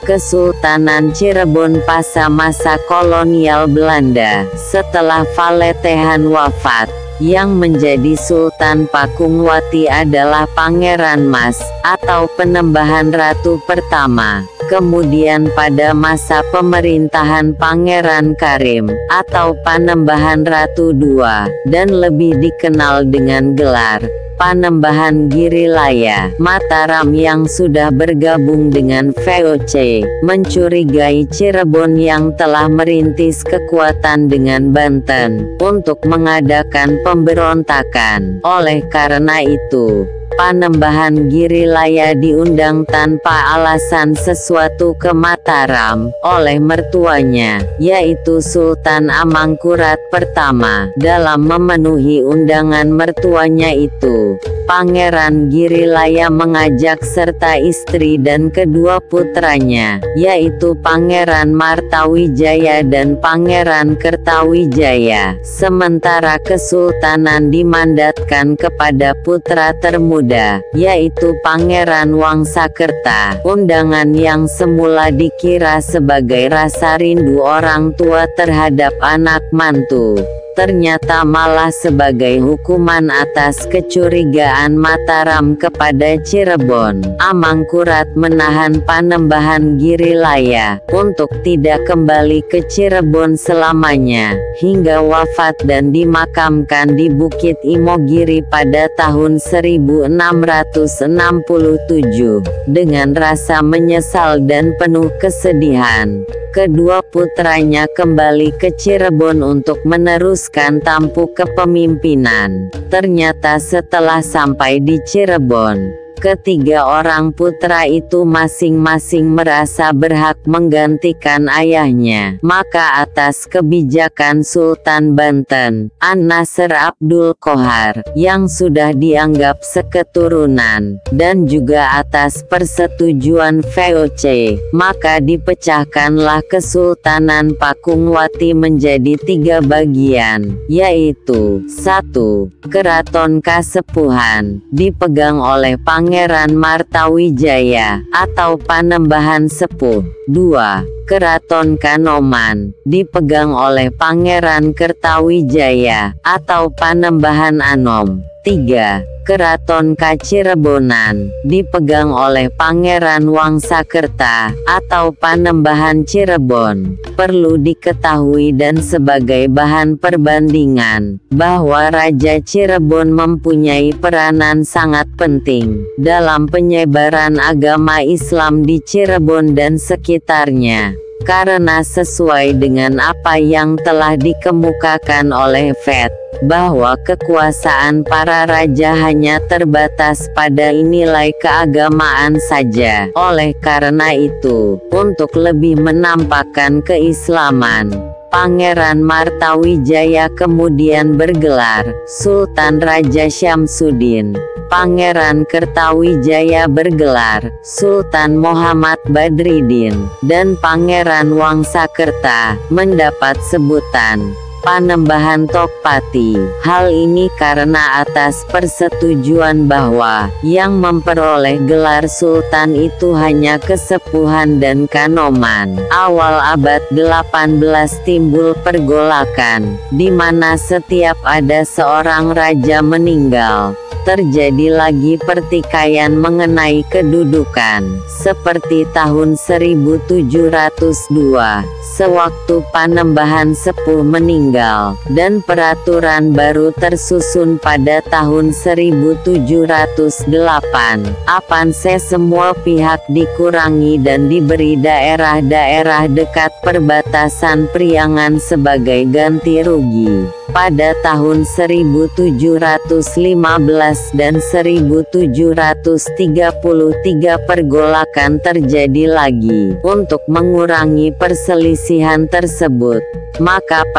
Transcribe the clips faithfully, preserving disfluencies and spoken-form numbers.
Kesultanan Cirebon pada masa kolonial Belanda. Setelah Valetehan wafat, yang menjadi Sultan Pakungwati adalah Pangeran Mas, atau Penembahan Ratu pertama. Kemudian pada masa pemerintahan Pangeran Karim, atau Panembahan Ratu kedua, dan lebih dikenal dengan gelar Panembahan Girilaya Mataram yang sudah bergabung dengan V O C, mencurigai Cirebon yang telah merintis kekuatan dengan Banten, untuk mengadakan pemberontakan. Oleh karena itu, Panembahan Girilaya diundang tanpa alasan sesuatu ke Mataram, oleh mertuanya, yaitu Sultan Amangkurat pertama. Dalam memenuhi undangan mertuanya itu, Pangeran Girilaya mengajak serta istri dan kedua putranya, yaitu Pangeran Martawijaya dan Pangeran Kertawijaya. Sementara kesultanan dimandatkan kepada putra termuda, yaitu Pangeran Wangsakerta. Undangan yang semula dikira sebagai rasa rindu orang tua terhadap anak mantu, ternyata malah sebagai hukuman atas kecurigaan Mataram kepada Cirebon. Amangkurat menahan Panembahan Girilaya untuk tidak kembali ke Cirebon selamanya, hingga wafat dan dimakamkan di Bukit Imogiri pada tahun seribu enam ratus enam puluh tujuh. Dengan rasa menyesal dan penuh kesedihan, kedua putranya kembali ke Cirebon untuk meneruskan tampuk kepemimpinan. Ternyata setelah sampai di Cirebon, ketiga orang putra itu masing-masing merasa berhak menggantikan ayahnya. Maka atas kebijakan Sultan Banten, An-Nasr Abdul Qohar, yang sudah dianggap seketurunan, dan juga atas persetujuan V O C, maka dipecahkanlah Kesultanan Pakungwati menjadi tiga bagian, yaitu satu. Keraton Kasepuhan, dipegang oleh Pangeran Martawijaya, atau Panembahan Sepuh. dua. Keraton Kanoman, dipegang oleh Pangeran Kertawijaya, atau Panembahan Anom. tiga. Keraton Kacirebonan, dipegang oleh Pangeran Wangsakerta, atau Panembahan Cirebon. Perlu diketahui dan sebagai bahan perbandingan, bahwa Raja Cirebon mempunyai peranan sangat penting dalam penyebaran agama Islam di Cirebon dan sekitarnya. Karena sesuai dengan apa yang telah dikemukakan oleh V E T, bahwa kekuasaan para raja hanya terbatas pada nilai keagamaan saja. Oleh karena itu, untuk lebih menampakkan keislaman, Pangeran Martawijaya kemudian bergelar Sultan Raja Syamsuddin. Pangeran Kertawijaya bergelar Sultan Muhammad Badriddin, dan Pangeran Wangsakerta mendapat sebutan Panembahan Tokpati. Hal ini karena atas persetujuan bahwa yang memperoleh gelar Sultan itu hanya Kesepuhan dan Kanoman. Awal abad delapan belas timbul pergolakan, di mana setiap ada seorang raja meninggal, terjadi lagi pertikaian mengenai kedudukan, seperti tahun seribu tujuh ratus dua, sewaktu Panembahan Sepuh meninggal, dan peraturan baru tersusun pada tahun seribu tujuh ratus delapan. Apanse semua pihak dikurangi dan diberi daerah-daerah dekat perbatasan Priangan sebagai ganti rugi. Pada tahun seribu tujuh ratus lima belas dan seribu tujuh ratus tiga puluh tiga pergolakan terjadi lagi. Untuk mengurangi perselisihan tersebut, maka pada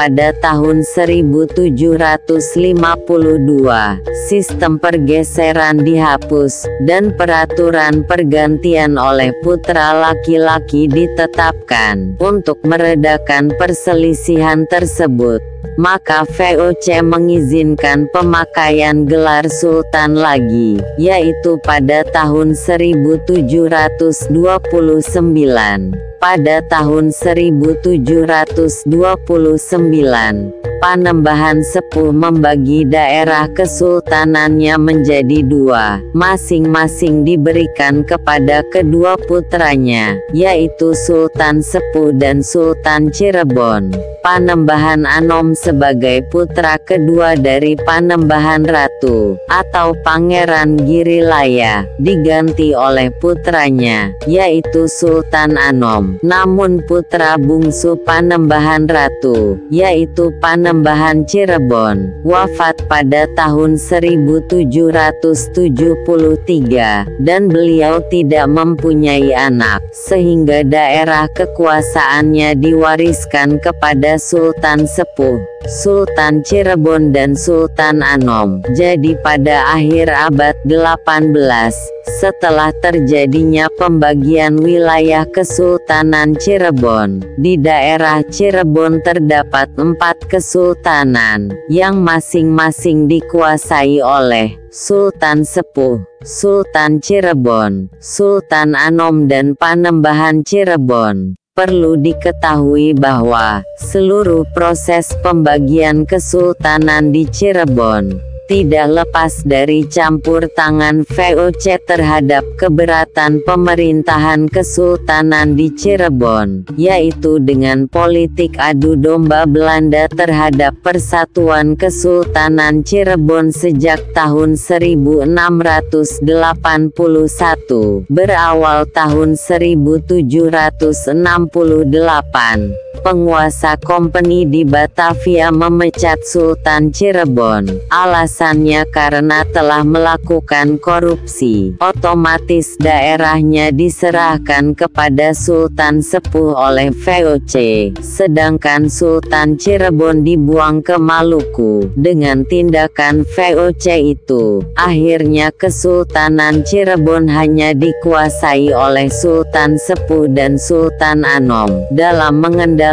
tahun seribu tujuh ratus lima puluh dua, sistem pergeseran dihapus, dan peraturan pergantian oleh putra laki-laki ditetapkan. Untuk meredakan perselisihan tersebut, maka V O C mengizinkan pemakaian gelar sultan lagi, yaitu pada tahun seribu tujuh ratus dua puluh sembilan. Pada tahun seribu tujuh ratus dua puluh sembilan, Panembahan Sepuh membagi daerah kesultanannya menjadi dua, masing-masing diberikan kepada kedua putranya, yaitu Sultan Sepuh dan Sultan Cirebon. Panembahan Anom sebagai putra kedua dari Panembahan Ratu, atau Pangeran Girilaya, diganti oleh putranya, yaitu Sultan Anom. Namun putra bungsu Panembahan Ratu, yaitu Panembahan Cirebon, wafat pada tahun seribu tujuh ratus tujuh puluh tiga, dan beliau tidak mempunyai anak, sehingga daerah kekuasaannya diwariskan kepada Sultan Sepuh, Sultan Cirebon dan Sultan Anom. Jadi pada akhir abad delapan belas, setelah terjadinya pembagian wilayah Kesultanan Cirebon, di daerah Cirebon terdapat empat kesultanan, yang masing-masing dikuasai oleh Sultan Sepuh, Sultan Cirebon, Sultan Anom dan Panembahan Cirebon. Perlu diketahui bahwa seluruh proses pembagian kesultanan di Cirebon tidak lepas dari campur tangan V O C terhadap keberatan pemerintahan kesultanan di Cirebon, yaitu dengan politik adu domba Belanda terhadap persatuan Kesultanan Cirebon sejak tahun seribu enam ratus delapan puluh satu, berawal tahun seribu tujuh ratus enam puluh delapan. Penguasa kompeni di Batavia memecat Sultan Cirebon. Alasannya karena telah melakukan korupsi. Otomatis daerahnya diserahkan kepada Sultan Sepuh oleh V O C, sedangkan Sultan Cirebon dibuang ke Maluku. Dengan tindakan V O C itu, akhirnya Kesultanan Cirebon hanya dikuasai oleh Sultan Sepuh dan Sultan Anom dalam mengendalikan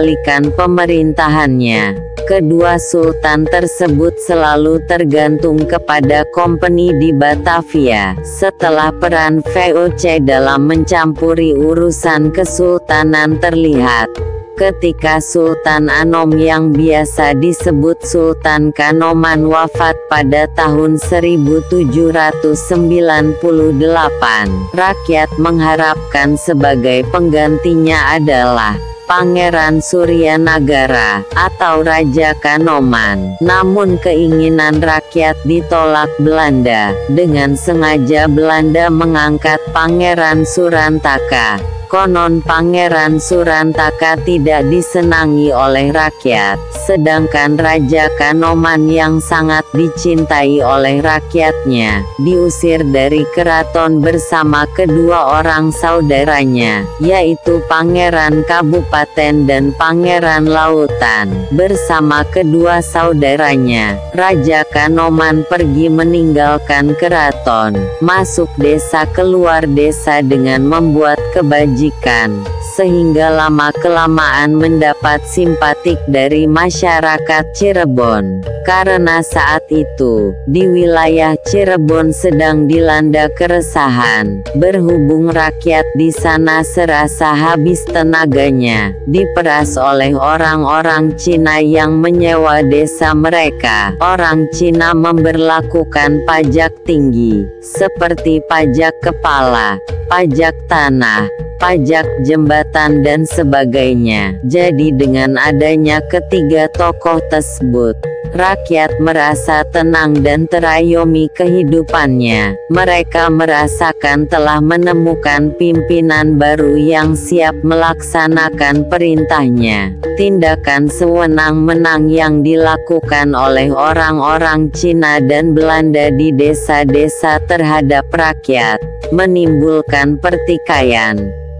pemerintahannya. Kedua sultan tersebut selalu tergantung kepada kompeni di Batavia. Setelah peran V O C dalam mencampuri urusan kesultanan terlihat ketika Sultan Anom yang biasa disebut Sultan Kanoman wafat pada tahun seribu tujuh ratus sembilan puluh delapan. Rakyat mengharapkan sebagai penggantinya adalah Pangeran Suryanagara atau Raja Kanoman. Namun keinginan rakyat ditolak Belanda. Dengan sengaja Belanda mengangkat Pangeran Surantaka. Konon Pangeran Surantaka tidak disenangi oleh rakyat, sedangkan Raja Kanoman yang sangat dicintai oleh rakyatnya, diusir dari keraton bersama kedua orang saudaranya, yaitu Pangeran Kabupaten dan Pangeran Lautan. Bersama kedua saudaranya, Raja Kanoman pergi meninggalkan keraton, masuk desa keluar desa dengan membuat kebajikan, sehingga lama-kelamaan mendapat simpatik dari masyarakat Cirebon. Karena saat itu, di wilayah Cirebon sedang dilanda keresahan, berhubung rakyat di sana serasa habis tenaganya, diperas oleh orang-orang Cina yang menyewa desa mereka. Orang Cina memberlakukan pajak tinggi, seperti pajak kepala, pajak tanah, pajak jembatan dan sebagainya. Jadi dengan adanya ketiga tokoh tersebut, rakyat merasa tenang dan terayomi kehidupannya. Mereka merasakan telah menemukan pimpinan baru yang siap melaksanakan perintahnya. Tindakan sewenang-menang yang dilakukan oleh orang-orang Cina dan Belanda di desa-desa terhadap rakyat menimbulkan pertikaian.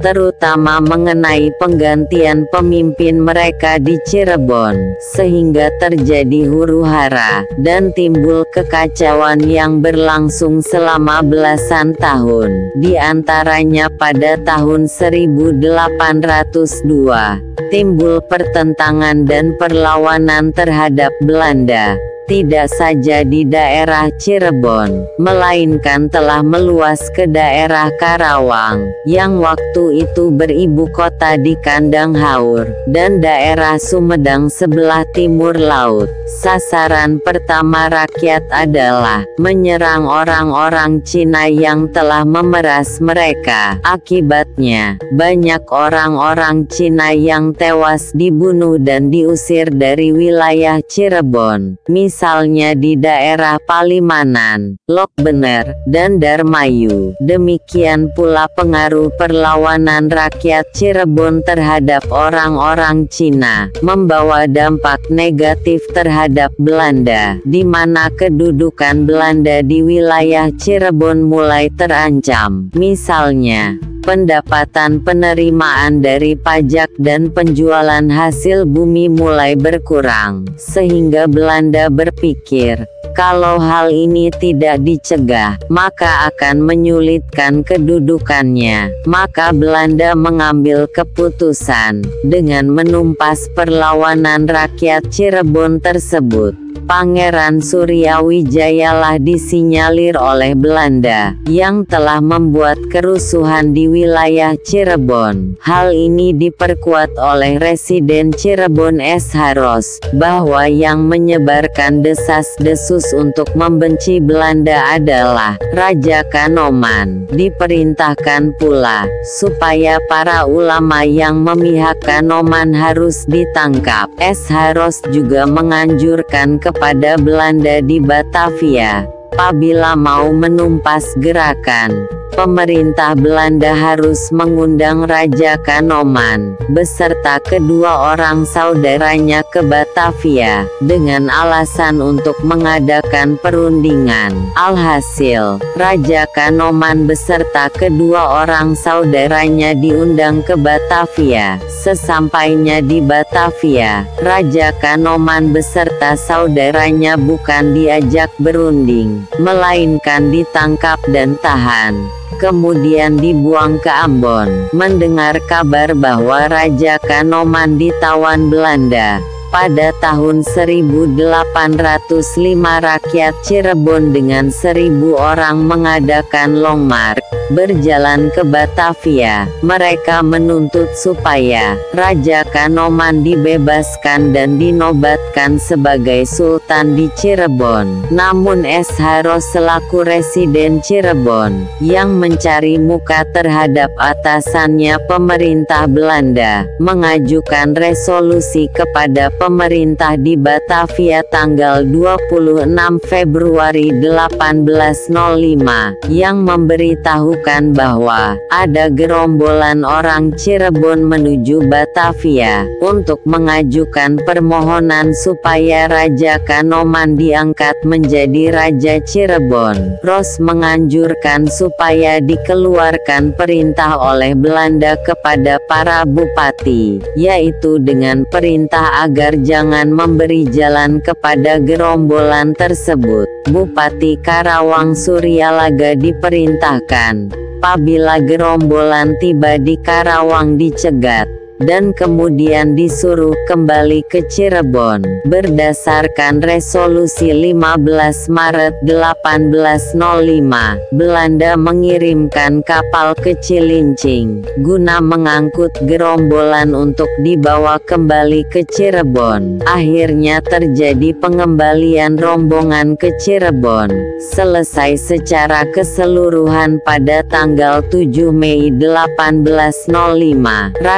terutama mengenai penggantian pemimpin mereka di Cirebon, sehingga terjadi huru-hara, dan timbul kekacauan yang berlangsung selama belasan tahun, di antaranya pada tahun seribu delapan ratus dua, timbul pertentangan dan perlawanan terhadap Belanda. Tidak saja di daerah Cirebon, melainkan telah meluas ke daerah Karawang, yang waktu itu beribu kota di Kandang Haur, dan daerah Sumedang sebelah timur laut. Sasaran pertama rakyat adalah menyerang orang-orang Cina yang telah memeras mereka. Akibatnya, banyak orang-orang Cina yang tewas dibunuh dan diusir dari wilayah Cirebon. Misalnya di daerah Palimanan, Lokbener, dan Darmayu. Demikian pula pengaruh perlawanan rakyat Cirebon terhadap orang-orang Cina, membawa dampak negatif terhadap Belanda, di mana kedudukan Belanda di wilayah Cirebon mulai terancam. Misalnya, pendapatan penerimaan dari pajak dan penjualan hasil bumi mulai berkurang, sehingga Belanda berpikir, kalau hal ini tidak dicegah, maka akan menyulitkan kedudukannya. Maka Belanda mengambil keputusan, dengan menumpas perlawanan rakyat Cirebon tersebut. Pangeran Suryawijayalah disinyalir oleh Belanda, yang telah membuat kerusuhan di wilayah Cirebon. Hal ini diperkuat oleh Residen Cirebon S. Haros, bahwa yang menyebarkan desas-desus untuk membenci Belanda adalah Raja Kanoman. Diperintahkan pula, supaya para ulama yang memihak Kanoman harus ditangkap. S. Haros juga menganjurkan ke kepada Belanda di Batavia, apabila mau menumpas gerakan, pemerintah Belanda harus mengundang Raja Kanoman, beserta kedua orang saudaranya ke Batavia, dengan alasan untuk mengadakan perundingan. Alhasil, Raja Kanoman beserta kedua orang saudaranya diundang ke Batavia. Sesampainya di Batavia, Raja Kanoman beserta saudaranya bukan diajak berunding, melainkan ditangkap dan tahan, kemudian dibuang ke Ambon. Mendengar kabar bahwa Raja Kanoman ditawan Belanda, pada tahun seribu delapan ratus lima rakyat Cirebon dengan seribu orang mengadakan long march, berjalan ke Batavia. Mereka menuntut supaya Raja Kanoman dibebaskan dan dinobatkan sebagai Sultan di Cirebon. Namun S. Haros selaku Residen Cirebon, yang mencari muka terhadap atasannya pemerintah Belanda, mengajukan resolusi kepada pemerintah di Batavia tanggal dua puluh enam Februari delapan belas nol lima, yang memberitahukan bahwa ada gerombolan orang Cirebon menuju Batavia untuk mengajukan permohonan supaya Raja Kanoman diangkat menjadi Raja Cirebon. Ros menganjurkan supaya dikeluarkan perintah oleh Belanda kepada para bupati, yaitu dengan perintah agar jangan memberi jalan kepada gerombolan tersebut. Bupati Karawang Suryalaga diperintahkan, apabila gerombolan tiba di Karawang dicegat, dan kemudian disuruh kembali ke Cirebon. Berdasarkan resolusi lima belas Maret delapan belas nol lima, Belanda mengirimkan kapal ke Cilincing, guna mengangkut gerombolan untuk dibawa kembali ke Cirebon. Akhirnya terjadi pengembalian rombongan ke Cirebon, selesai secara keseluruhan pada tanggal tujuh Mei delapan belas nol lima. Rakyat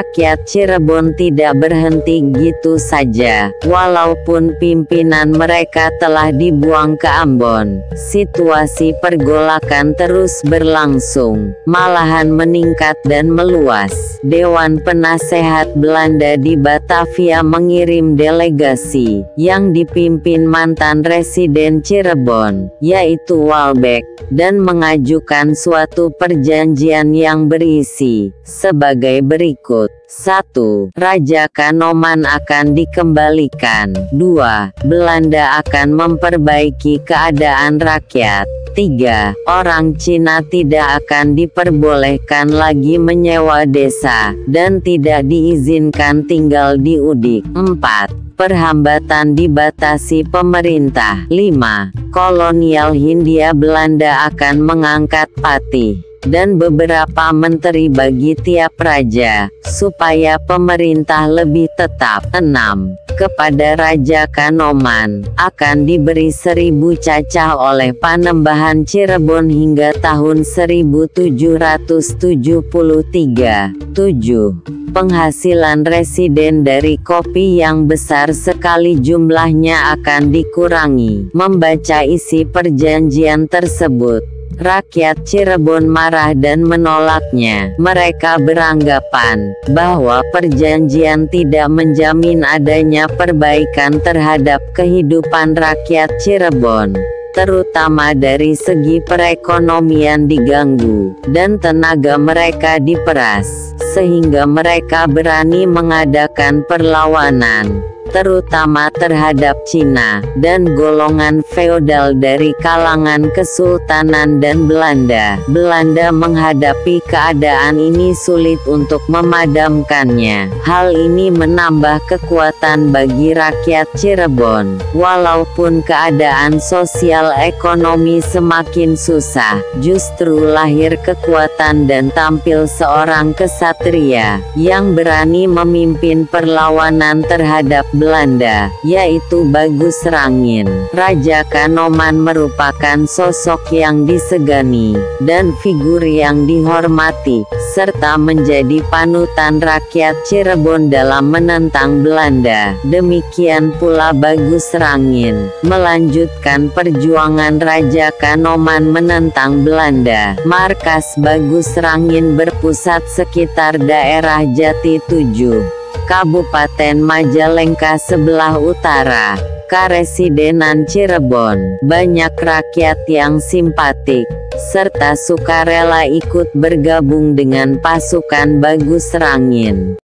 Cirebon tidak berhenti gitu saja. Walaupun pimpinan mereka telah dibuang ke Ambon, situasi pergolakan terus berlangsung, malahan meningkat dan meluas. Dewan Penasehat Belanda di Batavia mengirim delegasi yang dipimpin mantan residen Cirebon, yaitu Walbeck, dan mengajukan suatu perjanjian yang berisi sebagai berikut. satu. Raja Kanoman akan dikembalikan. dua. Belanda akan memperbaiki keadaan rakyat. tiga. Orang Cina tidak akan diperbolehkan lagi menyewa desa, dan tidak diizinkan tinggal di Udik. empat. Perhambatan dibatasi pemerintah. lima. Kolonial Hindia Belanda akan mengangkat patih dan beberapa menteri bagi tiap raja, supaya pemerintah lebih tetap. enam. Kepada Raja Kanoman, akan diberi seribu cacah oleh Panembahan Cirebon hingga tahun seribu tujuh ratus tujuh puluh tiga. tujuh. Penghasilan residen dari kopi yang besar sekali jumlahnya akan dikurangi. Membaca isi perjanjian tersebut, rakyat Cirebon marah dan menolaknya. Mereka beranggapan bahwa perjanjian tidak menjamin adanya perbaikan terhadap kehidupan rakyat Cirebon, terutama dari segi perekonomian diganggu, dan tenaga mereka diperas, sehingga mereka berani mengadakan perlawanan, terutama terhadap Cina, dan golongan feodal dari kalangan Kesultanan dan Belanda. Belanda menghadapi keadaan ini sulit untuk memadamkannya. Hal ini menambah kekuatan bagi rakyat Cirebon. Walaupun keadaan sosial ekonomi semakin susah, justru lahir kekuatan dan tampil seorang kesatria, yang berani memimpin perlawanan terhadap Belanda, yaitu Bagus Rangin. Raja Kanoman merupakan sosok yang disegani, dan figur yang dihormati, serta menjadi panutan rakyat Cirebon dalam menentang Belanda. Demikian pula Bagus Rangin melanjutkan perjuangan Raja Kanoman menentang Belanda. Markas Bagus Rangin berpusat sekitar daerah Jati tujuh, Kabupaten Majalengka sebelah utara, Karesidenan Cirebon. Banyak rakyat yang simpatik, serta sukarela ikut bergabung dengan pasukan Bagus Rangin.